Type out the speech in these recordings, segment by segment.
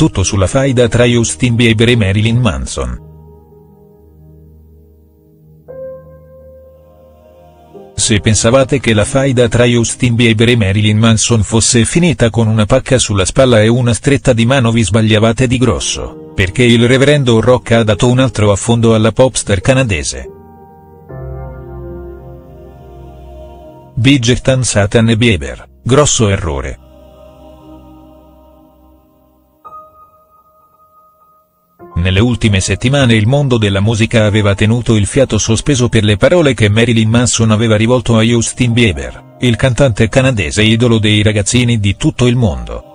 tutto sulla faida tra Justin Bieber e Marilyn Manson. Se pensavate che la faida tra Justin Bieber e Marilyn Manson fosse finita con una pacca sulla spalla e una stretta di mano, vi sbagliavate di grosso, perché il reverendo Rock ha dato un altro affondo alla popstar canadese. Bridgerton, Satan e Bieber, grosso errore. Nelle ultime settimane il mondo della musica aveva tenuto il fiato sospeso per le parole che Marilyn Manson aveva rivolto a Justin Bieber, il cantante canadese idolo dei ragazzini di tutto il mondo.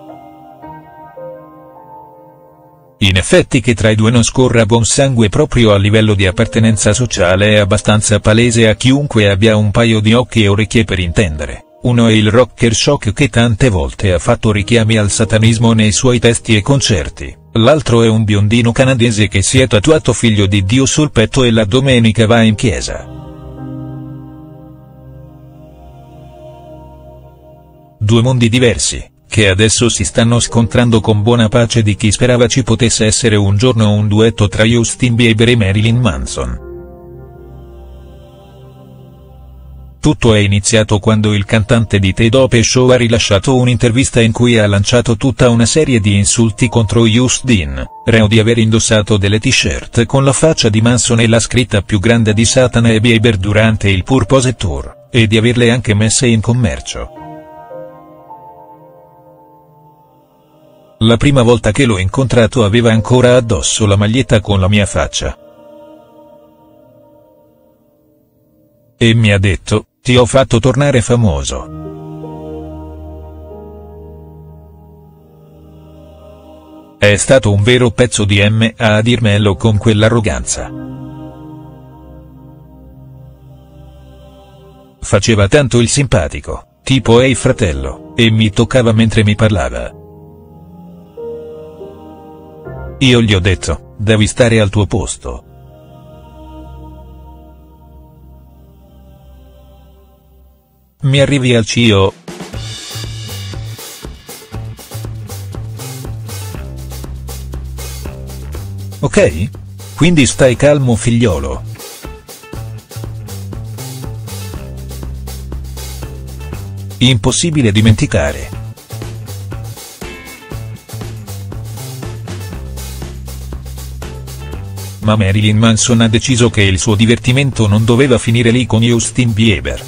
In effetti, che tra i due non scorra buon sangue proprio a livello di appartenenza sociale è abbastanza palese a chiunque abbia un paio di occhi e orecchie per intendere. Uno è il rocker shock che tante volte ha fatto richiami al satanismo nei suoi testi e concerti, l'altro è un biondino canadese che si è tatuato figlio di Dio sul petto e la domenica va in chiesa. Due mondi diversi, che adesso si stanno scontrando con buona pace di chi sperava ci potesse essere un giorno un duetto tra Justin Bieber e Marilyn Manson. Tutto è iniziato quando il cantante di The Dope Show ha rilasciato un'intervista in cui ha lanciato tutta una serie di insulti contro Justin, reo di aver indossato delle t-shirt con la faccia di Manson e la scritta più grande di Satan e Bieber durante il Purpose Tour, e di averle anche messe in commercio. La prima volta che l'ho incontrato aveva ancora addosso la maglietta con la mia faccia. E mi ha detto: "Ti ho fatto tornare famoso". È stato un vero pezzo di M a dirmelo con quell'arroganza. Faceva tanto il simpatico, tipo "Ehi fratello", e mi toccava mentre mi parlava. Io gli ho detto: "Devi stare al tuo posto". Mi arrivi al CIO? Ok? Quindi stai calmo figliolo. Impossibile dimenticare. Ma Marilyn Manson ha deciso che il suo divertimento non doveva finire lì con Justin Bieber.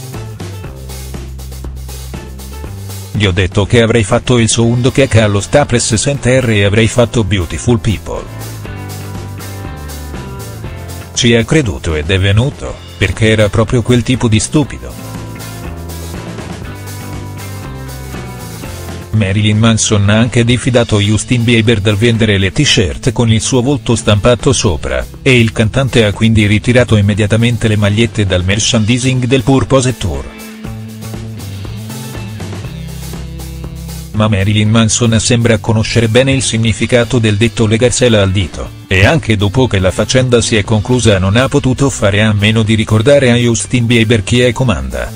Gli ho detto che avrei fatto il soundcheck allo Staples Center e avrei fatto Beautiful People. Ci ha creduto ed è venuto, perché era proprio quel tipo di stupido. Marilyn Manson ha anche diffidato Justin Bieber dal vendere le t-shirt con il suo volto stampato sopra, e il cantante ha quindi ritirato immediatamente le magliette dal merchandising del Purpose Tour. Ma Marilyn Manson sembra conoscere bene il significato del detto legarsela al dito, e anche dopo che la faccenda si è conclusa non ha potuto fare a meno di ricordare a Justin Bieber chi è comanda.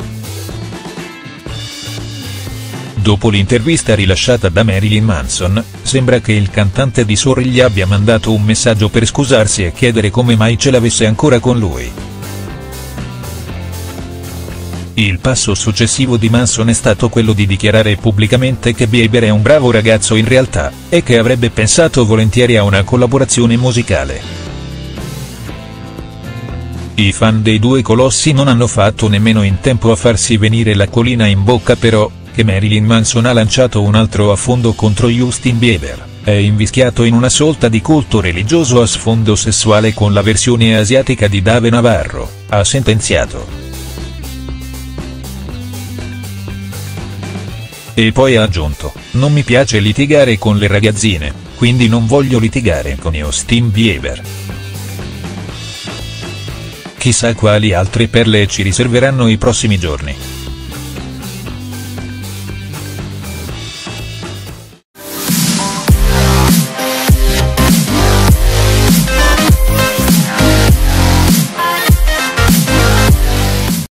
Dopo l'intervista rilasciata da Marilyn Manson, sembra che il cantante di Soul gli abbia mandato un messaggio per scusarsi e chiedere come mai ce l'avesse ancora con lui. Il passo successivo di Manson è stato quello di dichiarare pubblicamente che Bieber è un bravo ragazzo in realtà, e che avrebbe pensato volentieri a una collaborazione musicale. I fan dei due colossi non hanno fatto nemmeno in tempo a farsi venire l'acquolina in bocca però, che Marilyn Manson ha lanciato un altro affondo contro Justin Bieber, è invischiato in una sorta di culto religioso a sfondo sessuale con la versione asiatica di Dave Navarro, ha sentenziato. E poi ha aggiunto: "Non mi piace litigare con le ragazzine, quindi non voglio litigare con Justin Bieber". Chissà quali altre perle ci riserveranno i prossimi giorni.